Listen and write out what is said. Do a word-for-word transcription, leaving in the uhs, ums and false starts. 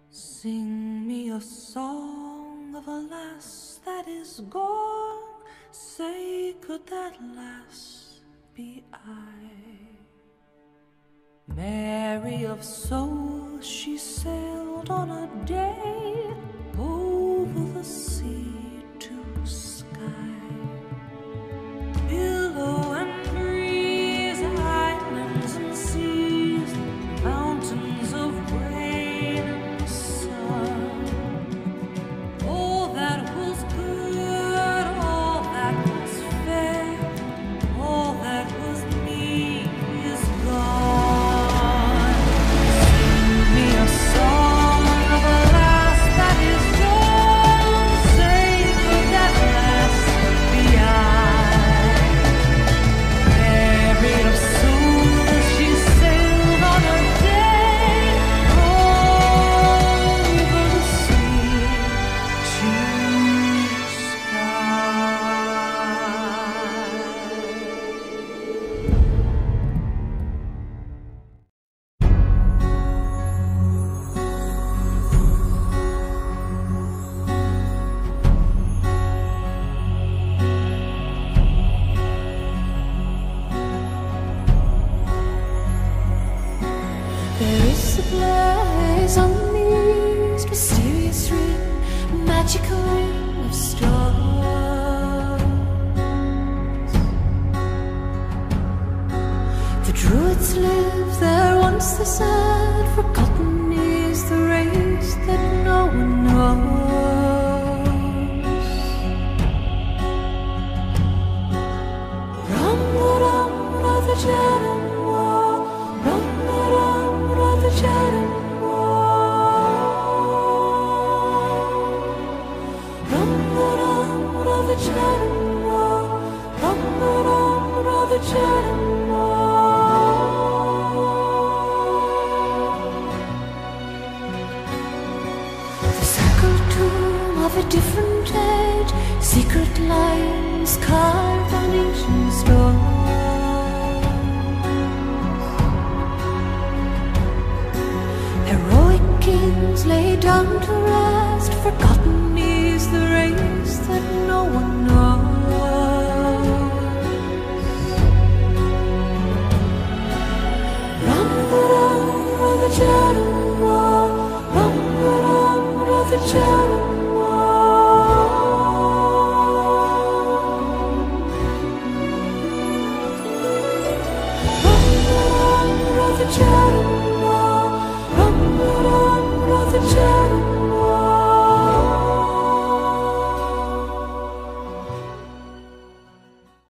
Sing me a song of a lass that is gone. Say, could that lass be I? Mary of soul, she sailed on a day over the sea to sky. Billow and breeze, islands and seas, mountains of rain and sun. All that was good, all that was fair, all that was me is gone. Sing me a song of a lass that is gone. Say, could that lass be I? Mary of soul, she sailed on a day over the sea to There is a blaze on these mysterious ring, magical ring of stars. The druids live there once, they said. Forgotten is the race that no one knows. Rum-a-dum, the Jadam War. Rum-a-dum, the Jadam War. Rum-a-dum, the Jadam War. Rum-a-dum, the Jadam War. The circled tomb of a different age, secret lines carved on ancient stone. Heroic kings lay down to rest. Forgotten is the race that no one knows. Rum-a-dum, the Jadam War. Rum-a-dum, the Jadam